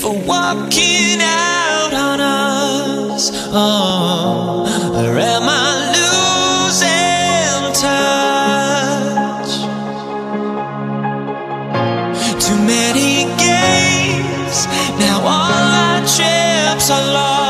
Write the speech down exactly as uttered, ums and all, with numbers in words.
for walking out on us? Oh, or am I losing touch? Too many games, now all our chips are lost.